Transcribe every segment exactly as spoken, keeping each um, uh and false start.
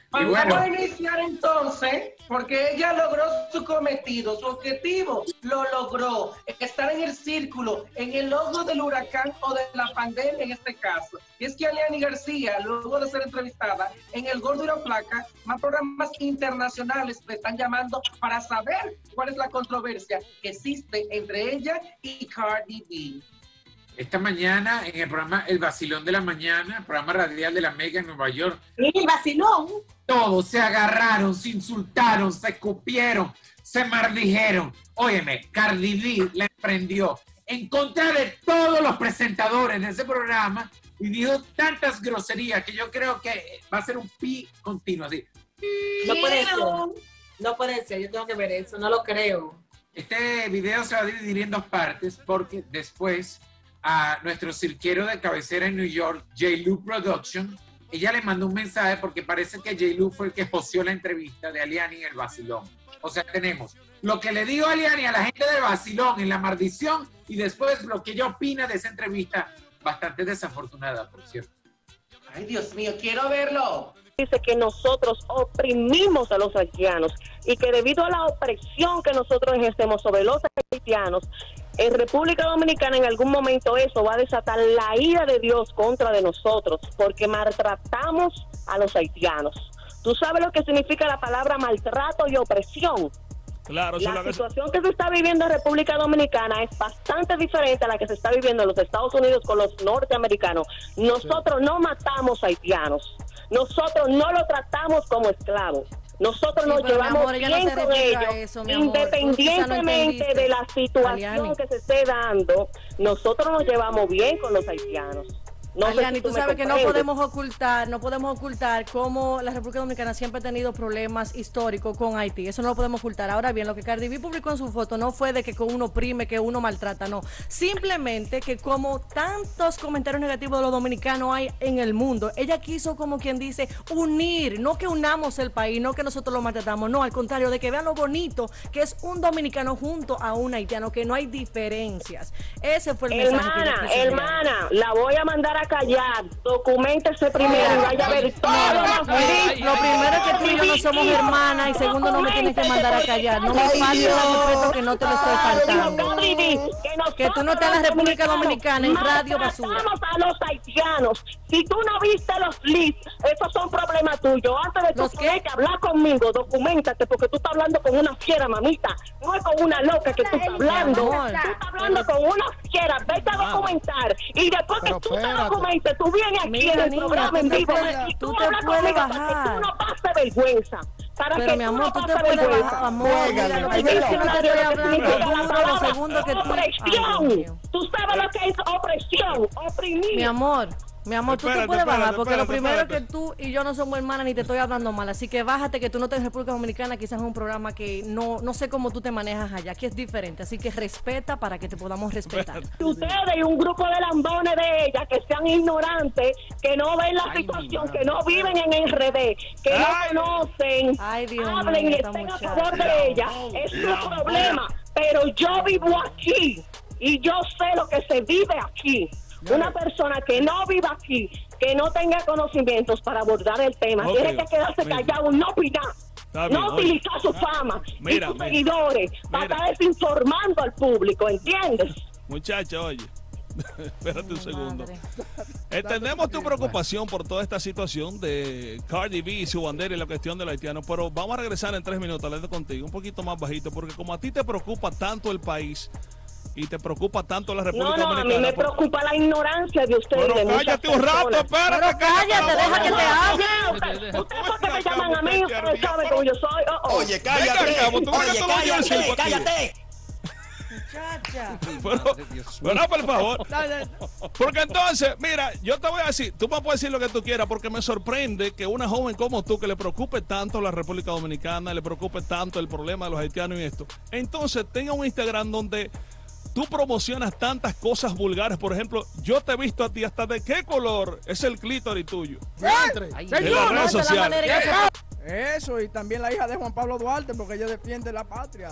Y Vamos bueno, a iniciar entonces, porque ella logró su cometido, su objetivo lo logró, estar en el círculo, en el ojo del huracán o de la pandemia en este caso. Y es que Aliani García, luego de ser entrevistada en El Gordo y la Flaca, más programas internacionales le están llamando para saber cuál es la controversia que existe entre ella y Cardi B. esta mañana en el programa El Vacilón de la Mañana, programa radial de la Mega en Nueva York, El vacilón. todos se agarraron, se insultaron, se escupieron, se maldijeron. Óyeme, Cardi B la emprendió en contra de todos los presentadores de ese programa y dijo tantas groserías que yo creo que va a ser un pi continuo, así. No puede ser. No puede ser, yo tengo que ver eso, no lo creo. Este video se va a dividir en dos partes porque después a nuestro cirquero de cabecera en New York, J-Lu Production, ella le mandó un mensaje porque parece que J-Lu fue el que joseó la entrevista de Aliani en El Vacilón. O sea, tenemos lo que le digo a Aliani a la gente del Vacilón en La Maldición y después lo que ella opina de esa entrevista, bastante desafortunada, por cierto. Ay, Dios mío, quiero verlo. Dice que nosotros oprimimos a los haitianos y que debido a la opresión que nosotros ejercemos sobre los haitianos, en República Dominicana en algún momento eso va a desatar la ira de Dios contra de nosotros, porque maltratamos a los haitianos. ¿Tú sabes lo que significa la palabra maltrato y opresión? Claro, la la situación que se está viviendo en República Dominicana es bastante diferente a la que se está viviendo en los Estados Unidos con los norteamericanos. Nosotros sí. no matamos haitianos, nosotros no lo tratamos como esclavos. Nosotros sí, nos llevamos amor, bien no con ellos, eso, independientemente no de la situación Aliani. que se esté dando, nosotros nos llevamos bien con los haitianos. No Aliani, tú, tú sabes que no podemos ocultar, no podemos ocultar cómo la República Dominicana siempre ha tenido problemas históricos con Haití. Eso no lo podemos ocultar. Ahora bien, lo que Cardi B publicó en su foto no fue de que uno oprime, que uno maltrata, no. Simplemente que como tantos comentarios negativos de los dominicanos hay en el mundo, ella quiso, como quien dice, unir, no que unamos el país, no que nosotros lo maltratamos, no, al contrario, de que vean lo bonito que es un dominicano junto a un haitiano, que no hay diferencias. Ese fue el hermana, mensaje que hermana, la voy a mandar a callar, documentese primero y vaya a ver todo. Lo primero es que tú y yo no somos hermanas y segundo no me tienes que mandar a callar. No me faltes el respeto que no te lo estoy faltando. Que tú no estás en la República Dominicana en Radio Basura. A los haitianos. Si tú no viste los leads, esos son problemas tuyos. Antes de tú tienes que hablar conmigo, documentate, porque tú estás hablando con una fiera, mamita. No es con una loca que tú estás hablando. Tú estás hablando con una fiera. Vete a documentar. Y después que tú te documentas, tú vienes aquí Mira, en el niña, programa en vivo y tú, tú hablas conmigo bajar. para que tú no pases vergüenza. Para Pero que mi amor, tú tú no te puedes vergüenza. bajar, amor. Mira, lo que yo no te estoy hablando duro, lo segundo que tú... Opresión. Tú sabes lo que es opresión, oprimir. Mi amor, mi amor, tú espérate, te puedes espérate, bajar, porque espérate, lo primero espérate. es que tú y yo no somos hermanas ni te estoy hablando mal, así que bájate, que tú no estás en República Dominicana, quizás es un programa que no, no sé cómo tú te manejas allá, que es diferente, así que respeta para que te podamos respetar. Ustedes y un grupo de lambones de ella que sean ignorantes, que no ven la Ay, situación, que no viven en el R D, que Ay. no conocen, Ay, Dios hablen mío, y esta estén a muchacha. favor de ella, es su problema, pero yo vivo aquí y yo sé lo que se vive aquí. Una persona que no viva aquí, que no tenga conocimientos para abordar el tema, Ok, tiene que quedarse mira. callado, no opinar, Está bien, no oye. utilizar su fama Mira, y sus mira. seguidores para Mira. estar desinformando al público, ¿entiendes? Muchacha, oye, espérate un segundo. Madre. Entendemos tu preocupación por toda esta situación de Cardi B y su bandera y la cuestión del haitiano, pero vamos a regresar en tres minutos, hablando contigo, un poquito más bajito, porque como a ti te preocupa tanto el país y te preocupa tanto la República No, no, a Dominicana. mí me por- preocupa la ignorancia de ustedes. Pero de muchas cállate un rato, personas. espérate. Pero cállate, deja que te hable. Ustedes porque me llaman a mí, ustedes saben cómo yo soy. Oh, oh. Oye, Venga, cállate. Cabo, ¿tú crees Oye, que tú lo oyes cállate, decir, cállate. Muchacha. Pero, pero, por favor. Porque entonces, mira, yo te voy a decir, tú me puedes decir lo que tú quieras, porque me sorprende que una joven como tú, que le preocupe tanto la República Dominicana, le preocupe tanto el problema de los haitianos y esto, entonces tenga un Instagram donde tú promocionas tantas cosas vulgares. Por ejemplo, yo te he visto a ti hasta de qué color es el clítoris tuyo. Ay, De las no, redes esa es la sociales. manera en que se- Eso, y también la hija de Juan Pablo Duarte, porque ella defiende la patria.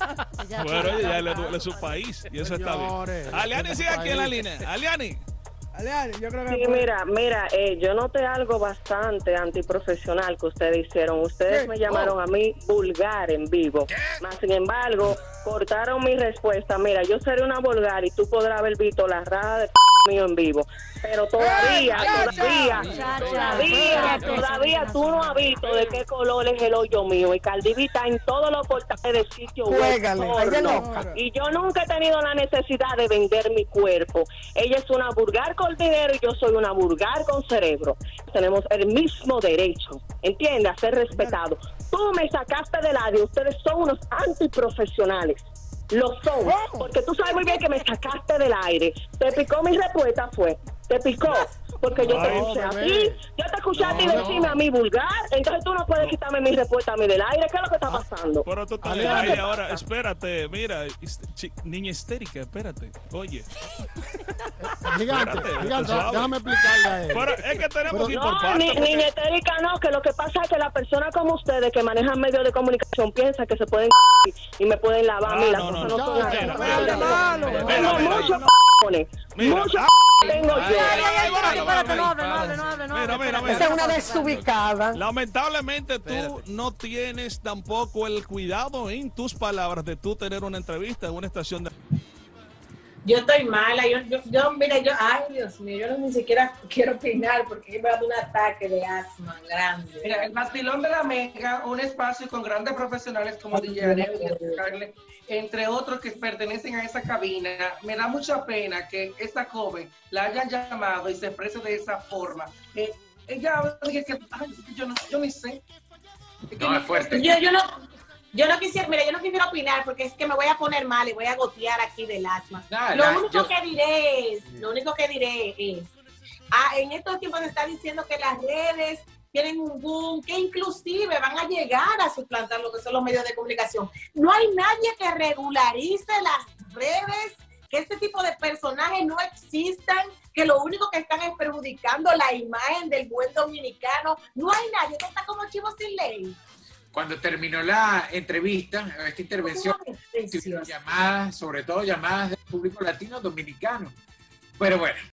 Ya, Bueno, ya, ya ya. le duele su país y eso está bien. Señores, Aliani, defiende sigue su aquí en la país. línea. Aliani. Ale, Ale, yo creo que Sí, fue- mira, mira, eh, yo noté algo bastante antiprofesional que ustedes hicieron. Ustedes ¿Qué? me llamaron Oh. a mí vulgar en vivo. Más sin embargo, cortaron mi respuesta. Mira, yo seré una vulgar y tú podrás haber visto la rada de mío en vivo. Pero todavía, ¡Eh, todavía, chacha! todavía, Chacha. todavía tú no has visto de qué color es el hoyo mío. Y Cardi B está en todos los portales de sitio web Juégale, ay, de porno. loca. Y yo nunca he tenido la necesidad de vender mi cuerpo. Ella es una vulgar con dinero y yo soy una vulgar con cerebro. Tenemos el mismo derecho, ¿entiendes? A ser respetado. Tú me sacaste del área, ustedes son unos antiprofesionales. Lo son, porque tú sabes muy bien que me sacaste del aire. Te picó mi respuesta, fue. Te picó, porque yo te Ay, escuché a bebé. ti. Yo te escuché a ti No, decirme no. a mí vulgar. Entonces tú no puedes quitarme mi respuesta a mí del aire. ¿Qué es lo que está pasando? Pero tú estás Ale, en el ale. aire ahora, espérate, mira, hist- chi- niña histérica, espérate, oye. Gigante, Espérate, gigante, suave. déjame explicarle a él. Pero es que tenemos Pero- que ir por No, partes, ni, porque- niña histérica no, que lo que pasa es que las personas como ustedes que manejan medios de comunicación piensan que se pueden y me pueden lavar a mí, Ah, las no, cosas no, no, no. son así. Mira, mira, mira, Tengo mira, mira, muchos mira. cojones, Mira, muchos ah, tengo ay, yo. Ay, ay, ay, ay, espérate, ay, espérate, ay, no hable, ay, no hable, no hable, no Mira, hable. mira, espérate, mira. Esa es una espérate, espérate. desubicada. Lamentablemente tú no tienes tampoco el cuidado en tus palabras de tú tener una entrevista en una estación de... Yo estoy mala, yo, yo, yo, mira, yo, ay Dios mío, yo no ni siquiera quiero opinar porque me va a dar un ataque de asma grande. Mira, el Bastilón de la Mega, un espacio con grandes profesionales como D J Areo y Jessica Carle, entre otros que pertenecen a esa cabina. Me da mucha pena que esta joven la hayan llamado y se exprese de esa forma. Eh, ella dije que, ay, yo, no, yo ni sé. Es que No, es fuerte. Yo, yo no, yo no quisiera, mira, yo no quisiera opinar porque es que me voy a poner mal y voy a gotear aquí del asma. Nada, Lo la- único yo- que diré es, lo único que diré es, ah, en estos tiempos se está diciendo que las redes tienen un boom, que inclusive van a llegar a suplantar lo que son los medios de comunicación. No hay nadie que regularice las redes, que este tipo de personajes no existan, que lo único que están es perjudicando la imagen del buen dominicano. No hay nadie, que está como chivo sin ley. Cuando terminó la entrevista, esta intervención, tuvieron llamadas, sobre todo llamadas del público latino dominicano. Pero bueno,